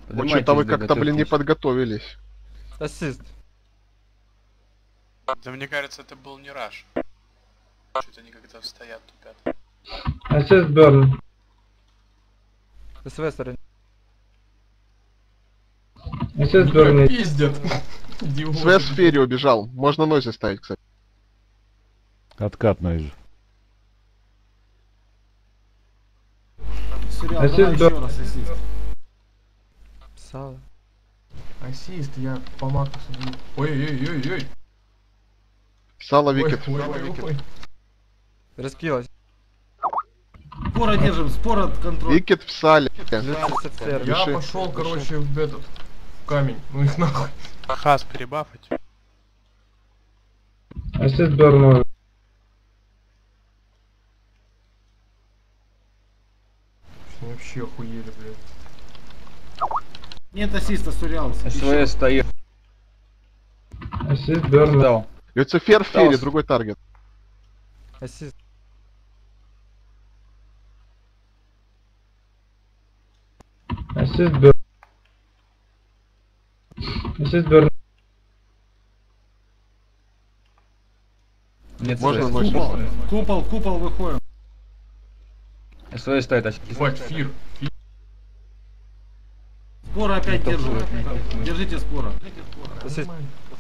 Вот что-то вы как-то, блин, не подготовились. Ассист. Да мне кажется, это был не раш. Что-то они как-то стоят, тупят. Ассист Берн. СВ стороне. Ассист Берн. Пиздят. В сфере убежал. Можно нози ставить, кстати. Откат нойз. Сериал, Ассист давай еще Берн. раз ассист. Сало. Ассист, я по Маркусу. Ой-ой-ой-ой. Сало Ой, Викет. ой, ой, ой. Раскилась. Спора держим, спора контроль. Викет в сале. Люцифер. Я Пиши. пошел, короче, в этот в камень. Ну их нахуй. Хас перебафать. Ассист Берн. Они вообще охуели, блядь. Нет ассиста, Суриал. СВС стоит. Ассист Берн. Дал. Люцифер в фере, Остался. другой таргет. Ассист. Ассист Берн. Ассист Берн. Нет, Можно СВС. ночь Купол, поставить. купол, выходим. СВС стоит, ассист. Ебать, фир. Спора опять держу. Держите спора. Ассист.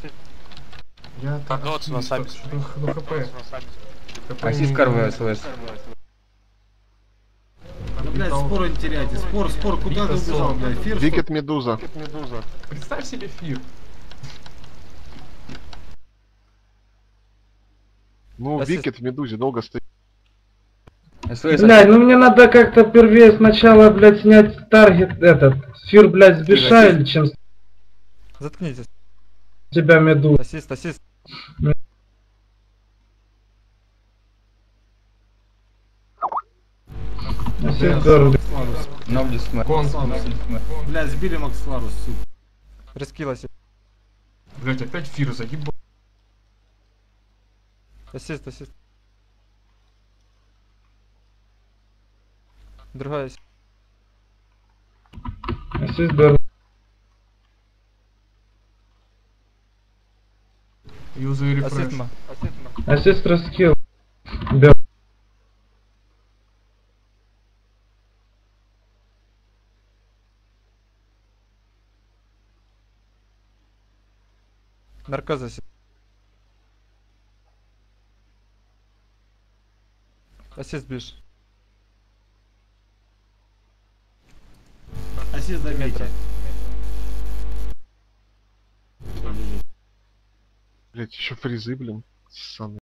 Я так... Дотс на сабис. Ну хп. Ассист Карве, СВС. Да, блядь, спора не теряйте. Спор, куда ты убежал, блядь? Фир, Викет Медуза. Представь себе фир. Ну, Ассист. Викет в Медузе долго стоит. СВС. Блядь, ну мне надо как-то первее сначала, блядь, снять таргет этот. Сфир, блядь, сбешает, чем с Заткнитесь. тебя меду. Ассист, ассист. Ассист Берн. Нобдис смерть. Кон. блядь, сбили Максларус, сука. Раскилась. Блять, опять фир заебал. Ассист, ассист. Другая ассист. Ассист Берн. Юзай Ассист рефреш. ма. Ассист раскил. Берн. Наркоз ассист. Ассист биш. Ассист заметьте. Блять, еще фризы, блин. Ссаные.